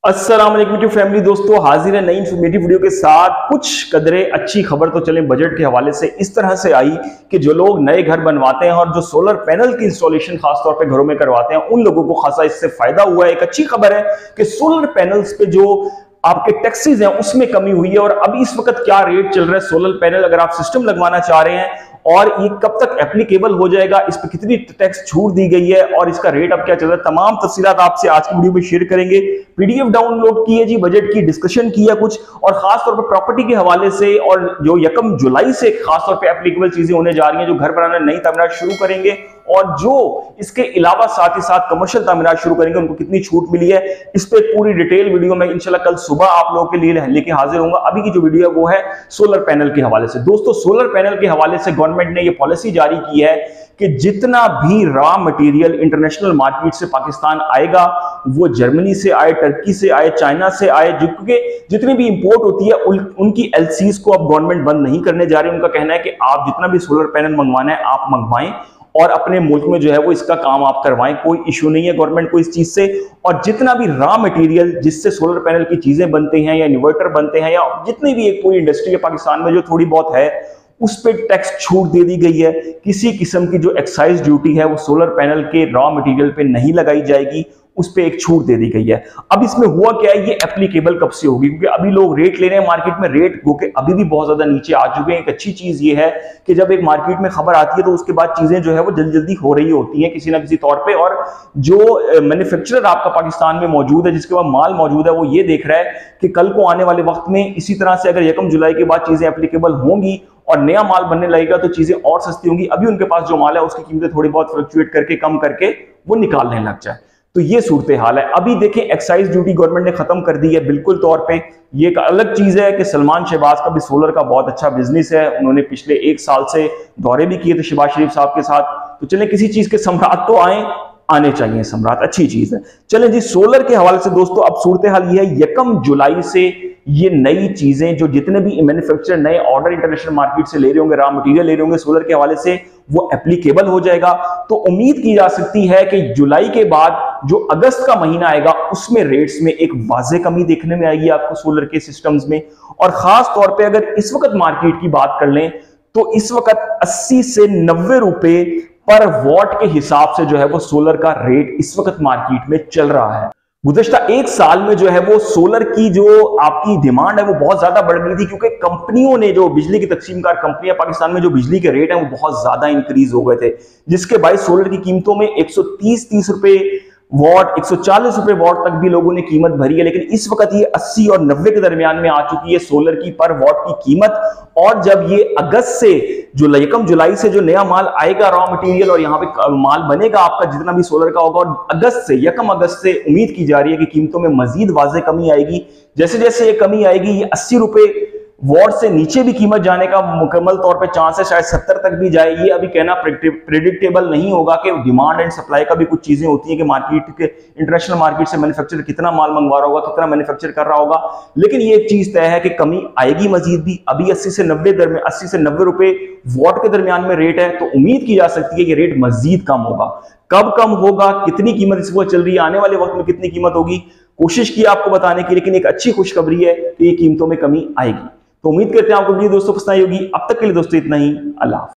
अस्सलाम वालेकुम YouTube family. दोस्तों हाजिर है नई इन्फॉर्मेटिव वीडियो के साथ। कुछ कदरे अच्छी खबर तो चले बजट के हवाले से इस तरह से आई कि जो लोग नए घर बनवाते हैं और जो सोलर पैनल की इंस्टॉलेशन खासतौर पे घरों में करवाते हैं उन लोगों को खासा इससे फायदा हुआ है। एक अच्छी खबर है कि सोलर पैनल्स पे जो आपके टैक्सेस हैं उसमें कमी हुई है। और अभी इस वक्त क्या रेट चल रहा है सोलर पैनल अगर आप सिस्टम लगवाना चाह रहे हैं और ये कब तक एप्लीकेबल हो जाएगा, इस पर कितनी टैक्स छूट दी गई है और इसका रेट अब क्या चल रहा है, तमाम तफसीलात आपसे आज की वीडियो में शेयर करेंगे। पीडीएफ डाउनलोड की है जी, बजट की डिस्कशन की है कुछ, और खासतौर पर प्रॉपर्टी के हवाले से, और जो 1 जुलाई से खासतौर पर एप्लीकेबल चीजें होने जा रही हैं, जो घर बनाना नई तामीरात शुरू करेंगे और जो इसके अलावा साथ ही साथ कमर्शियल तामीरात शुरू करेंगे उनको कितनी छूट मिली है, इस पे पूरी डिटेल वीडियो में इंशाल्लाह कल सुबह आप लोगों के लिए लेके हाजिर होऊंगा। अभी की जो वीडियो है वो है सोलर पैनल के हवाले से। दोस्तों सोलर पैनल के हवाले से गवर्नमेंट ने ये पॉलिसी जारी की है कि जितना भी रॉ मटेरियल इंटरनेशनल मार्केट से पाकिस्तान आएगा, वो जर्मनी से आए, टर्की से आए, चाइना से आए, क्योंकि जितनी भी इंपोर्ट होती है उनकी एलसीज को अब गवर्नमेंट बंद नहीं करने जा रही है। उनका कहना है कि आप जितना भी सोलर पैनल मंगवाना है आप मंगवाएं और अपने मुल्क में जो है वो इसका काम आप करवाएं, कोई इशू नहीं है गवर्नमेंट को इस चीज से। और जितना भी रॉ मटेरियल जिससे सोलर पैनल की चीजें बनती हैं या इन्वर्टर बनते हैं या जितनी भी एक पूरी इंडस्ट्री है पाकिस्तान में जो थोड़ी बहुत है, उस पर टैक्स छूट दे दी गई है। किसी किस्म की जो एक्साइज ड्यूटी है वो सोलर पैनल के रॉ मटेरियल पे नहीं लगाई जाएगी, उस पे एक छूट दे दी गई है। अब इसमें हुआ क्या है, ये एप्लीकेबल कब से होगी, क्योंकि अभी लोग रेट ले रहे हैं मार्केट में, रेट के अभी भी बहुत ज्यादा नीचे आ चुके हैं। एक अच्छी चीज ये है कि जब एक मार्केट में खबर आती है तो उसके बाद चीजें जो है वो जल्दी जल्दी हो रही होती हैं किसी ना किसी तौर पे, और जो मैन्युफैक्चरर आपका पाकिस्तान में मौजूद है, जिसके पास माल मौजूद है, वो ये देख रहा है कि कल को आने वाले वक्त में इसी तरह से अगर 1 जुलाई के बाद चीजें एप्लीकेबल होंगी और नया माल बनने लगेगा तो चीजें और सस्ती होंगी। अभी उनके पास जो माल है उसकी कीमतें थोड़ी बहुत फ्लक्चुएट करके कम करके वो निकालने लग जाए, तो ये सूरत हाल है। अभी देखें एक्साइज ड्यूटी गवर्नमेंट ने खत्म कर दी है बिल्कुल तौर पे। ये एक अलग चीज है कि सलमान शहबाज का भी सोलर का बहुत अच्छा बिजनेस है, उन्होंने पिछले 1 साल से दौरे भी किए थे शहबाज शरीफ साहब के साथ। तो चलें किसी चीज के सम्राट तो आने चाहिए, सम्राट अच्छी चीज है। चलें जी सोलर के हवाले से दोस्तों अब सूरत हाल ये है, 1 जुलाई से ये नई चीजें जो जितने भी मैन्युफैक्चरर नए ऑर्डर इंटरनेशनल मार्केट से ले रहे होंगे, रॉ मटेरियल ले रहे होंगे सोलर के हवाले से, वो एप्लीकेबल हो जाएगा। तो उम्मीद की जा सकती है कि जुलाई के बाद जो अगस्त का महीना आएगा उसमें रेट्स में एक वाज़े कमी देखने में आएगी आपको सोलर के सिस्टम्स में। और खास तौर पे अगर इस वक्त मार्केट की बात कर लें तो इस वक्त 80 से 90 रुपए पर वॉट के हिसाब से जो है वो सोलर का रेट इस वक्त मार्केट में चल रहा है। गुज़श्ता 1 साल में जो है वो सोलर की जो आपकी डिमांड है वो बहुत ज्यादा बढ़ गई थी, क्योंकि कंपनियों ने, जो बिजली की तकसीमकार कंपनियां पाकिस्तान में, जो बिजली के रेट हैं वो बहुत ज्यादा इंक्रीज हो गए थे, जिसके बायस सोलर की कीमतों में 130 रुपए वॉट, 140 रुपए वॉट तक भी लोगों ने कीमत भरी है। लेकिन इस वक्त ये 80 और 90 के दरमियान में आ चुकी है सोलर की पर वॉट की कीमत। और जब ये अगस्त से 1 जुलाई से जो नया माल आएगा रॉ मटेरियल और यहाँ पे माल बनेगा आपका जितना भी सोलर का होगा, और अगस्त से 1 अगस्त से उम्मीद की जा रही है कि कीमतों में मजीद वाज़े कमी आएगी। जैसे जैसे ये कमी आएगी, ये 80 रुपए वॉट से नीचे भी कीमत जाने का मुकम्मल तौर पे चांस है, शायद 70 तक भी जाए। ये अभी कहना प्रेडिक्टेबल नहीं होगा कि डिमांड एंड सप्लाई का भी कुछ चीजें होती हैं कि मार्केट के इंटरनेशनल मार्केट से मैन्युफैक्चरर कितना माल मंगवा रहा होगा, कितना मैन्युफैक्चर कर रहा होगा। लेकिन ये एक चीज तय है कि कमी आएगी मजीद भी। अभी 80 से 90 रुपए वॉट के दरमियान में रेट है, तो उम्मीद की जा सकती है कि रेट मजीद कम होगा। कब कम होगा, कितनी कीमत इस वक्त चल रही है, आने वाले वक्त में कितनी कीमत होगी, कोशिश की आपको बताने की, लेकिन एक अच्छी खुशखबरी है कि ये कीमतों में कमी आएगी। तो उम्मीद करते हैं आपको वीडियो दोस्तों पसंद आई होगी। अब तक के लिए दोस्तों इतना ही, अल्लाह।